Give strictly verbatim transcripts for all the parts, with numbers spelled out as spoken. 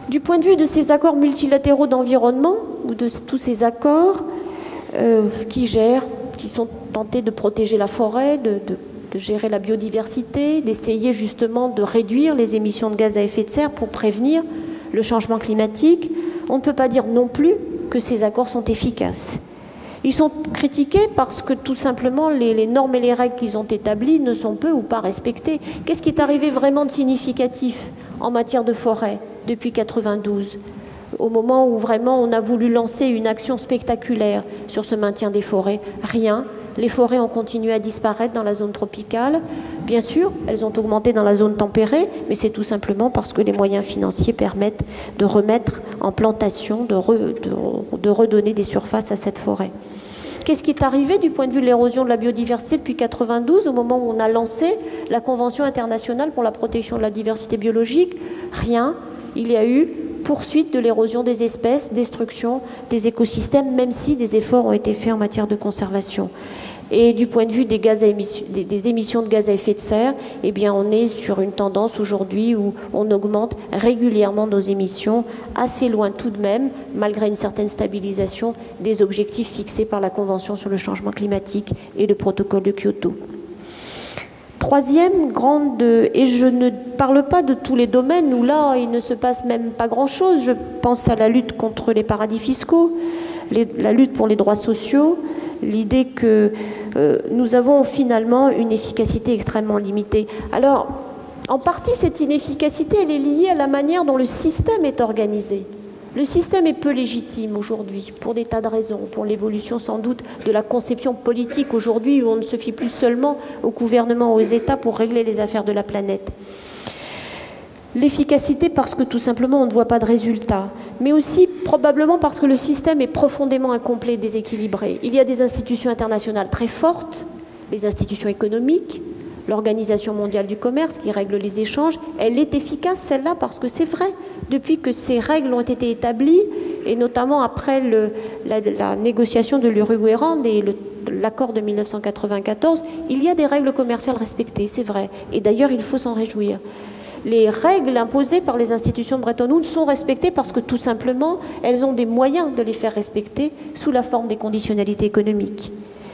Du point de vue de ces accords multilatéraux d'environnement, ou de tous ces accords euh, qui gèrent, qui sont tentés de protéger la forêt, de, de, de gérer la biodiversité, d'essayer justement de réduire les émissions de gaz à effet de serre pour prévenir le changement climatique, on ne peut pas dire non plus que ces accords sont efficaces. Ils sont critiqués parce que tout simplement les, les normes et les règles qu'ils ont établies ne sont peu ou pas respectées. Qu'est-ce qui est arrivé vraiment de significatif en matière de forêt depuis quatre-vingt-douze, au moment où vraiment on a voulu lancer une action spectaculaire sur ce maintien des forêts? Rien. Les forêts ont continué à disparaître dans la zone tropicale. Bien sûr, elles ont augmenté dans la zone tempérée, mais c'est tout simplement parce que les moyens financiers permettent de remettre en plantation, de, re, de, de redonner des surfaces à cette forêt. Qu'est-ce qui est arrivé du point de vue de l'érosion de la biodiversité depuis quatre-vingt-douze, au moment où on a lancé la Convention internationale pour la protection de la diversité biologique? Rien. Il y a eu poursuite de l'érosion des espèces, destruction des écosystèmes, même si des efforts ont été faits en matière de conservation. Et du point de vue des, gaz à émission, des, des émissions de gaz à effet de serre, eh bien on est sur une tendance aujourd'hui où on augmente régulièrement nos émissions, assez loin tout de même, malgré une certaine stabilisation, des objectifs fixés par la Convention sur le changement climatique et le protocole de Kyoto. Troisième grande, et je ne parle pas de tous les domaines où là il ne se passe même pas grand-chose, je pense à la lutte contre les paradis fiscaux, les, la lutte pour les droits sociaux, l'idée que euh, nous avons finalement une efficacité extrêmement limitée. Alors, en partie, cette inefficacité, elle est liée à la manière dont le système est organisé. Le système est peu légitime aujourd'hui, pour des tas de raisons, pour l'évolution sans doute de la conception politique aujourd'hui, où on ne se fie plus seulement au gouvernement, aux États pour régler les affaires de la planète. L'efficacité parce que tout simplement on ne voit pas de résultats, mais aussi probablement parce que le système est profondément incomplet et déséquilibré. Il y a des institutions internationales très fortes, les institutions économiques, l'Organisation mondiale du commerce qui règle les échanges, elle est efficace celle-là parce que c'est vrai. Depuis que ces règles ont été établies, et notamment après le, la, la négociation de l'Uruguay-Rand et l'accord de mille neuf cent quatre-vingt-quatorze, il y a des règles commerciales respectées, c'est vrai. Et d'ailleurs, il faut s'en réjouir. Les règles imposées par les institutions de Bretton Woods sont respectées parce que tout simplement, elles ont des moyens de les faire respecter sous la forme des conditionnalités économiques.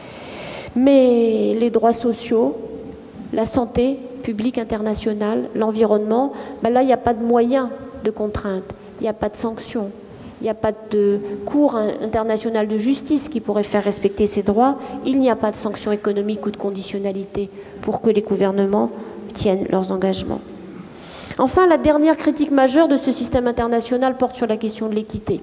Mais les droits sociaux, la santé publique internationale, l'environnement, ben là, il n'y a pas de moyens de contrainte, il n'y a pas de sanctions, il n'y a pas de cour internationale de justice qui pourrait faire respecter ces droits, il n'y a pas de sanctions économiques ou de conditionnalité pour que les gouvernements tiennent leurs engagements. Enfin, la dernière critique majeure de ce système international porte sur la question de l'équité.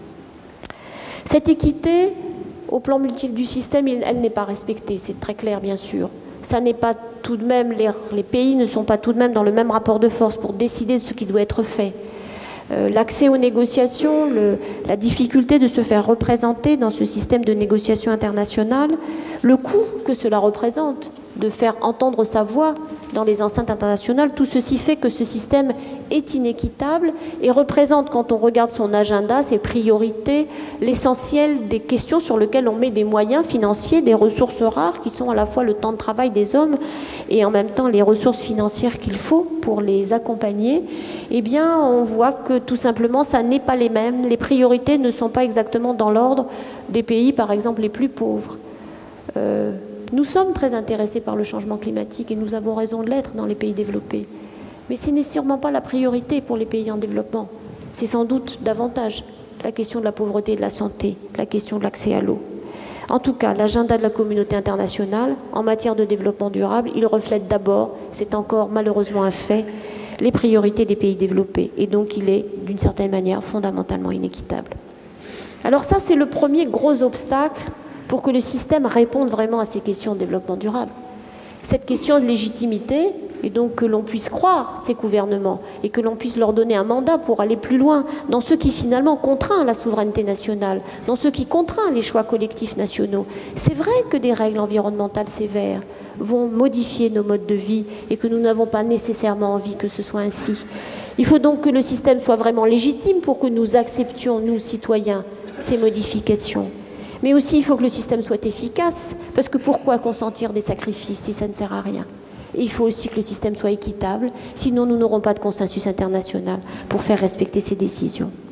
Cette équité, au plan multiple du système, elle n'est pas respectée, c'est très clair bien sûr. Ça n'est pas tout de même, les, les pays ne sont pas tout de même dans le même rapport de force pour décider de ce qui doit être fait. Euh, l'accès aux négociations, le, la difficulté de se faire représenter dans ce système de négociation internationale, le coût que cela représente, de faire entendre sa voix dans les enceintes internationales, tout ceci fait que ce système est inéquitable et représente, quand on regarde son agenda, ses priorités, l'essentiel des questions sur lesquelles on met des moyens financiers, des ressources rares qui sont à la fois le temps de travail des hommes et en même temps les ressources financières qu'il faut pour les accompagner. Eh bien, on voit que tout simplement, ça n'est pas les mêmes. Les priorités ne sont pas exactement dans l'ordre des pays, par exemple, les plus pauvres. Euh, Nous sommes très intéressés par le changement climatique et nous avons raison de l'être dans les pays développés. Mais ce n'est sûrement pas la priorité pour les pays en développement. C'est sans doute davantage la question de la pauvreté et de la santé, la question de l'accès à l'eau. En tout cas, l'agenda de la communauté internationale en matière de développement durable, il reflète d'abord, c'est encore malheureusement un fait, les priorités des pays développés. Et donc il est, d'une certaine manière, fondamentalement inéquitable. Alors ça, c'est le premier gros obstacle pour que le système réponde vraiment à ces questions de développement durable. Cette question de légitimité, et donc que l'on puisse croire ces gouvernements et que l'on puisse leur donner un mandat pour aller plus loin dans ce qui finalement contraint la souveraineté nationale, dans ce qui contraint les choix collectifs nationaux. C'est vrai que des règles environnementales sévères vont modifier nos modes de vie et que nous n'avons pas nécessairement envie que ce soit ainsi. Il faut donc que le système soit vraiment légitime pour que nous acceptions, nous citoyens, ces modifications. Mais aussi, il faut que le système soit efficace, parce que pourquoi consentir des sacrifices si ça ne sert à rien? Et il faut aussi que le système soit équitable, sinon nous n'aurons pas de consensus international pour faire respecter ces décisions.